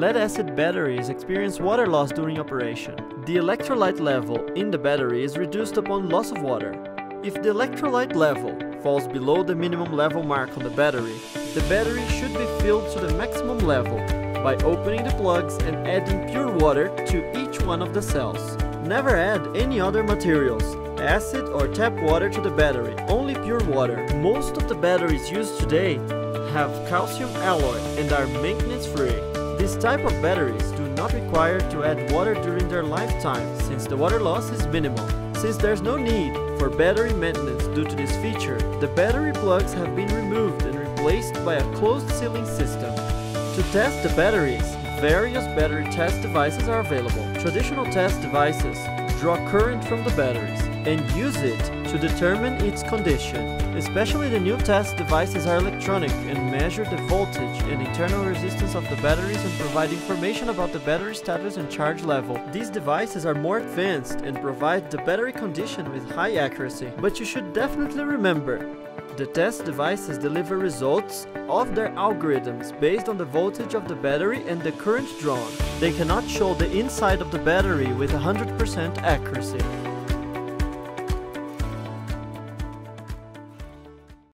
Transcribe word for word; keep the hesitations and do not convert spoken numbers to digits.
Lead-acid batteries experience water loss during operation. The electrolyte level in the battery is reduced upon loss of water. If the electrolyte level falls below the minimum level mark on the battery, the battery should be filled to the maximum level by opening the plugs and adding pure water to each one of the cells. Never add any other materials, acid or tap water to the battery, only pure water. Most of the batteries used today have calcium alloy and are maintenance-free. This type of batteries do not require to add water during their lifetime since the water loss is minimal. Since there's no need for battery maintenance due to this feature, the battery plugs have been removed and replaced by a closed sealing system. To test the batteries, various battery test devices are available. Traditional test devices draw current from the batteries and use it to determine its condition. Especially the new test devices are electronic and measure the voltage and internal resistance of the batteries and provide information about the battery status and charge level. These devices are more advanced and provide the battery condition with high accuracy. But you should definitely remember, the test devices deliver results of their algorithms based on the voltage of the battery and the current drawn. They cannot show the inside of the battery with one hundred percent accuracy.